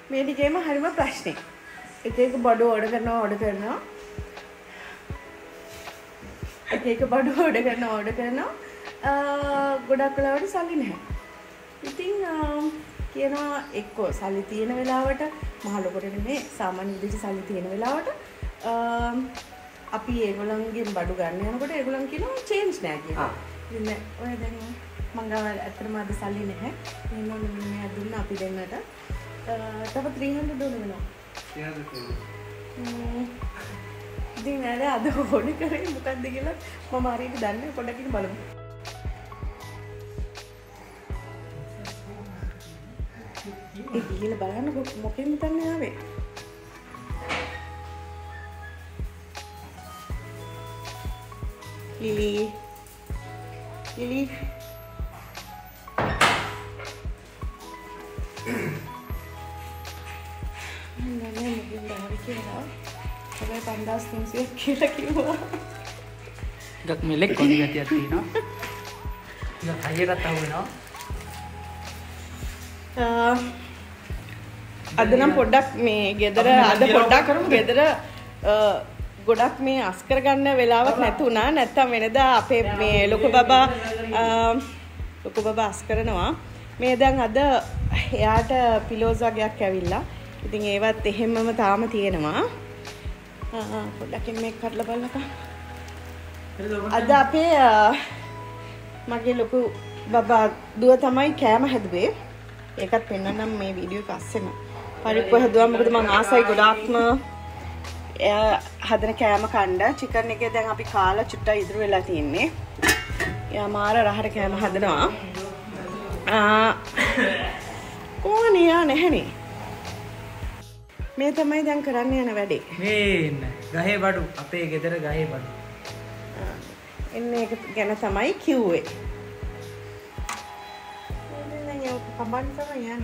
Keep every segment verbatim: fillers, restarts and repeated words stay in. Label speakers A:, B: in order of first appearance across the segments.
A: මේ ටිකේම හරිම ප්‍රශ්නේ. එක එක බඩු ඕඩර් කරනවා ඕඩර් කරනවා. එක එක බඩු ඕඩර් කරනවා ඕඩර් කරනවා. ගොඩක් වෙලාවට සල්ලි නැහැ. ඉතින් කියනවා එක්කෝ සල්ලි තියෙන වෙලාවට මහ ලොකුට නෙමෙයි සාමාන්‍ය විදිහට සල්ලි තියෙන වෙලාවට අපි ඒගොල්ලන්ගෙන් බඩු ගන්න යනකොට ඒගොල්ලන් කියනවා චේන්ජ් නැහැ කියලා. ඉතින් ඔය දැන් මං ගාව ඇත්තටම අද සල්ලි නැහැ. එහෙනම් මේ දුන්න අපි දෙන්නට තව three hundred ඕන වෙනවා. three hundred ඉතින් නේද අද ඕනේ කරේ මොකක්ද කියලා මම හරියට දන්නේ පොඩ්ඩක් ඉන්න බලමු. ඒ ගිහලා බලන්න මොකෙන්ද තන්නේ ආවේ? ලිලි ලිලි නෑ මොකෙන්ද ආවේ කියලා. හැබැයි පන්දාස් තුන්සියක් කියලා කිව්වා.
B: ඩක් මෙලෙක් කොහොමද ගැටියක් තියෙනවා? ඊට හයියකට අහුවෙනවා.
A: අද නම් පොඩ්ඩක් මේ ගෙදර අද පොඩ්ඩක් ගෙදර ගොඩක් මේ අස් කරගන්න වෙලාවක් නැතුණා. නැත්තම් වෙනදා අපේ මේ ලොකු බබා ලොකු බබා අස් කරනවා. මේ දැන් අද එයාට පිලෝස් වගේක් ඇවිල්ලා. ඉතින් ඒවත් එහෙමම තාම තියෙනවා. පොඩ්ඩක් මේක කඩලා බලන්නකෝ. අද අපේ මගේ ලොකු බබා දුව තමයි කෑම හැදුවේ. ඒකත් පෙන්නන්නම් මේ වීඩියෝ එක අස්සෙම. පරිප්පු හැදුවා මොකද මම ආසයි ගොඩාක්ම හදන කෑම කන්න. චිකන් එකේ දැන් අපි කාලා චුට්ටක් ඉතුරු වෙලා තියෙන්නේ. යා මාර රහට කෑම හදනවා. ආ කොහොනේ යා නැහනේ. මේ තමයි දැන් කරන්න යන වැඩේ.
B: මේන්න ගහේ බඩු අපේ ගෙදර ගහේ බඩු.
A: එන්නේ ඒක ගැන තමයි කිව්වේ. Kapan sama yan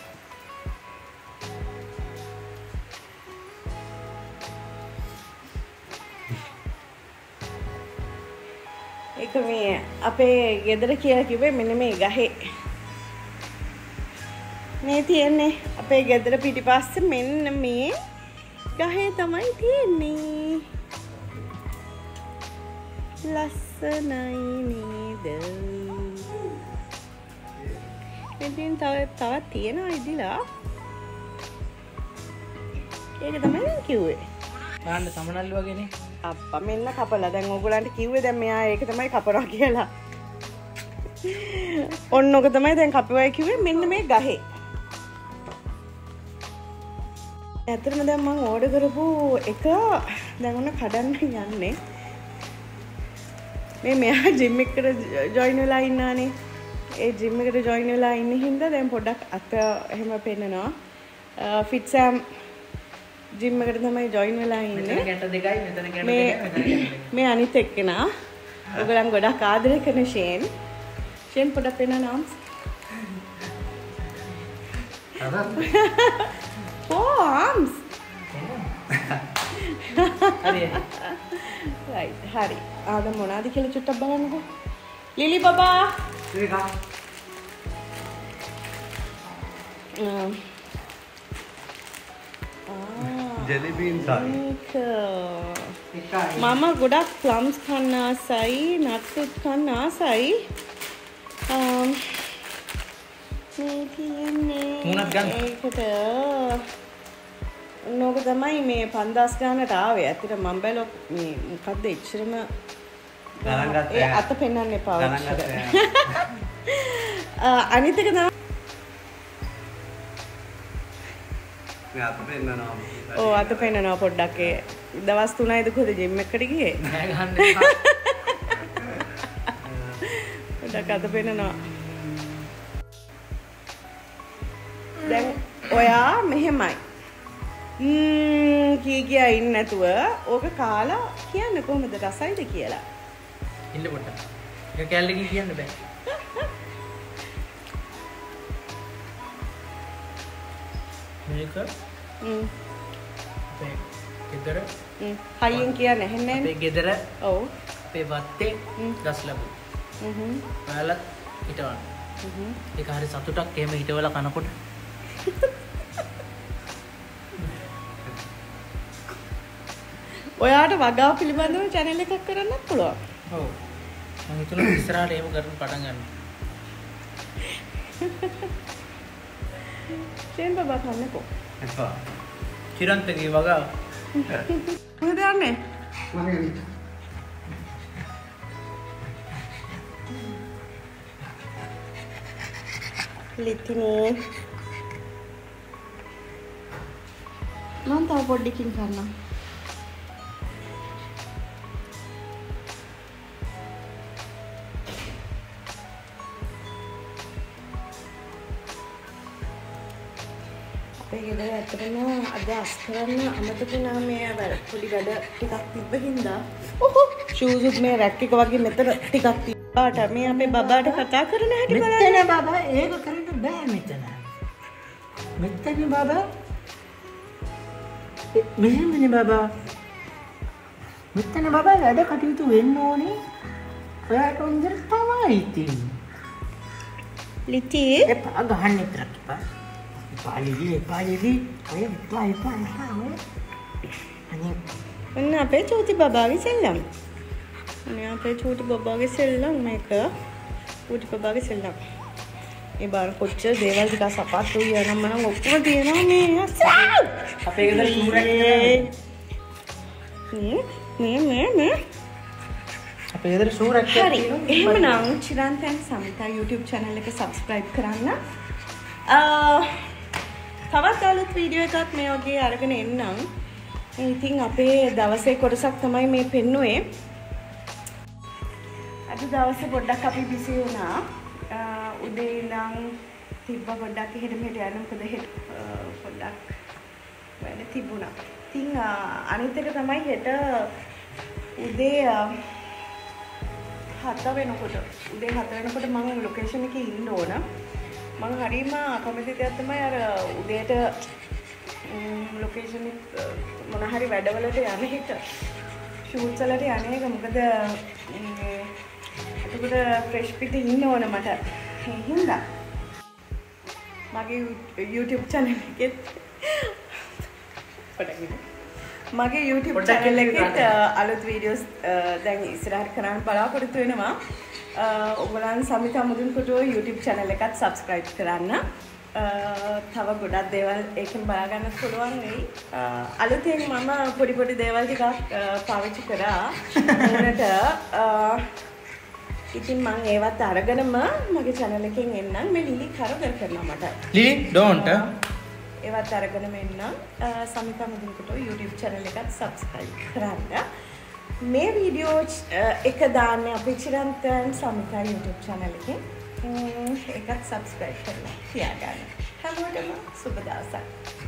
A: ඒක මේ අපේ ගෙදර කියලා කිව්වේ මෙන්න මේ ගහේ මේ තියෙන්නේ අපේ ගෙදර පිටිපස්සේ මෙන්න මේ ගහේ තමයි තියෙන්නේ ලස්සනයි නේද ඉතින් තව තවත් තියෙනවා ඉදිලා. ඒක තමයි මම කිව්වේ.
B: බලන්න සමනල්ලු වගේනේ.
A: අප්පා මෙන්න කපලා. දැන් ඕගොල්ලන්ට කිව්වේ දැන් මෙයා ඒක තමයි කපනවා කියලා. ඔන්න ඔක තමයි දැන් කපුවයි කිව්වේ මෙන්න මේ ගහේ. ඇත්තටම දැන් මම ඕඩර් කරපු එක දැන් ඔන්න කඩන්න යන්නේ. මේ මෙයා ජිම් එකට ජොයින් වෙලා ඉන්නානේ. ඒ ජිම් එකට ජොයින් වෙලා ඉන්න හින්දා දැන් පොඩ්ඩක් අත එහෙම පෙන්නනවා. ෆිට්සෑම් ජිම් එකට තමයි ජොයින් වෙලා ඉන්නේ.
B: මෙතන ගැට දෙකයි මෙතන ගැට දෙකයි
A: මේ
B: මෙතන ගැට දෙකයි.
A: මේ අනිත් එක්කෙනා. ඔයගොල්ලන් ගොඩක් ආදරය කරන ෂේන්. ෂේන් පොඩ්ඩක් පෙන්නනවා. Oh, arms.
B: හරි.
A: right, හරි. ආද මොනවාද කියලා චුට්ටක් බලන්නකෝ. ලිලි බබා.
B: ඒක.
A: Um.
C: jelly beans are.
A: මම ගොඩක් plums කන්න ආසයි, nuts කන්න ආසයි. um මේ කියන්නේ
B: මුණක් ගන්න.
A: ඒකට නෝක තමයි මේ පන්දාස් ගන්නට ආවේ. ඇත්තට මම බැලුවා මේ මොකද්ද එච්චරම
C: ගණන් ගත්තා.
A: ඒ අත පෙන්වන්න එපා.
C: ගණන් ගත්තා.
A: අනිත් එක තමයි
C: මේ අත පෙන්නනවා.
A: ඔව් අත පෙන්නනවා පොඩ්ඩක්. ඒ දවස් තුනයිද කොහෙද ජිම් එකට ගියේ?
B: නෑ ගන්න එපා.
A: පොඩ්ඩක් අත පෙන්නනවා. දැන් ඔයා මෙහෙමයි. ම්ම් කී කියා ඉන්නේ නැතුව ඕක කාලා කියන්න කොහොමද රසයිද කියලා.
B: ඉන්න පොඩ්ඩක්. ඒක කැලේ කියන්න බෑ. මේක
A: ම්ම්
B: අපේ ගෙදර
A: ම්ම් හයියෙන් කියන්නේ නැහැ
B: අපේ ගෙදර
A: ඔව්
B: අපේ වත්තේ ගස් ලැබු.
A: හ්ම්
B: ඔයාලත් හිටවන්න.
A: හ්ම්
B: ඒක හරි සතුටක් එහෙම හිටවලා කනකොට.
A: ඔයාට වගාව පිළිබඳව channel එකක් කරන්නත් පුළුවන්.
B: ඔව්. මම හිතුණා ඉස්සරහට ඒව කරන්න පටන් ගන්න.
A: චේන් බබා කන්නකෝ.
C: එපා.
B: චිරන්තගේ වගාව.
A: කොහෙද යන්නේ?
D: මම යන්නේ.
A: ලිතිනේ. මම තව පොඩ්ඩකින් කරනවා. අපේ ගෙදර ඇත්තටම අද අස් කරන්න අමතකුණා මේ වැඩ පොඩි වැඩ ටිකක් තිබ්බ හින්දා. ඔහො ෂූස් උත් මේ රැක් එක වගේ මෙතන ටිකක් තිබ්බාට මේ අපේ බබාට කතා කරන හැටි බලන්න.
D: මෙතන බබා ඒක කරන්න බෑ මෙතන. මෙතන බබා මෙහෙමනේ බබා. මෙතන බබා වැඩ කටයුතු වෙන්න ඕනේ. ඔයාට උන්දර තමයි ඉතින්.
A: ලිති
D: එපා ගහන්න විතරක් එපා. එපා ලිලි එපා ලිලි. ඔය එපා එපා එපා ඔය. අනේ
A: ඔන්න අපේ චූටි බබාගේ සෙල්ලම්. ඔන්න අපේ චූටි බබාගේ සෙල්ලම් මේක. චූටි බබාගේ සෙල්ලම්. ඒ බාර කොච්චර දේවල් ටික සපත්තු යනම් මනම් ඔක්කොම තියෙනවා මේ අස්සා.
B: අපේ ගෙදර ෂූරක්
A: නේ නේ නේ නේ
B: අපේ ගෙදර ෂූරක්
A: හරි එහෙමනම් Chirantha and Samitha YouTube channel එක subscribe කරන්න. අ තවත් අලුත් වීඩියෝ එකක් මේ වගේ අරගෙන එන්නම්. ඉතින් අපේ දවසේ කොටසක් තමයි මේ පෙන්නුවේ. අද දවසේ පොඩ්ඩක් අපි බිසි වුණා. උදේ ඉඳන් තිබ්බ පොඩ්ඩක් එහෙට මෙහෙට යන්න මොකද හෙට පොඩ්ඩක් වැඩ තිබුණා. ඉතින් අනිත් එක තමයි හෙට උදේ හත වෙනකොට උදේ හත වෙනකොට මම ලොකේෂන් එකේ ඉන්න ඕන. මම හරීම කැමති දෙයක් තමයි අර උදේට ලොකේෂන් එක මොන හරි වැඩවලට යන හිට ෂූට්ස් වලට යන එක මොකද එතකොට ෆ්‍රෙෂ් පිට ඉන්න ඕන මට. ඒ හින්දා මගේ YouTube channel එකෙත් මගේ YouTube channel එකෙත් අලුත් වීඩියෝස් දැන් ඉස්සරහට කරන්න බලාපොරොත්තු වෙනවා. ඔයගොල්ලන් සමිතා මුදුන්කොටුව YouTube channel එකත් subscribe කරන්න. තව ගොඩක් දේවල් ඒකෙන් බලා ගන්න පුළුවන් වෙයි. අලුතෙන් මම පොඩි පොඩි දේවල් ටිකක් පාවිච්චි කරා. මොනට ඉතින් මම ඒවත් අරගෙනම මගේ channel එකෙන් එන්නම්. මේ ලිලි කරදර කරනවා මට.
B: ලිලි don't
A: ඒවත් අරගෙනම එන්නම්. සමිතා මුදුන්කොටුව YouTube channel එකත් subscribe කරන්න. මේ වීඩියෝ එක දාන්නේ අපේ Chirantha and Samitha YouTube channel එකේ. ඒකත් subscribe කරලා තියාගන්න. හැමෝටම සුබ දවසක්.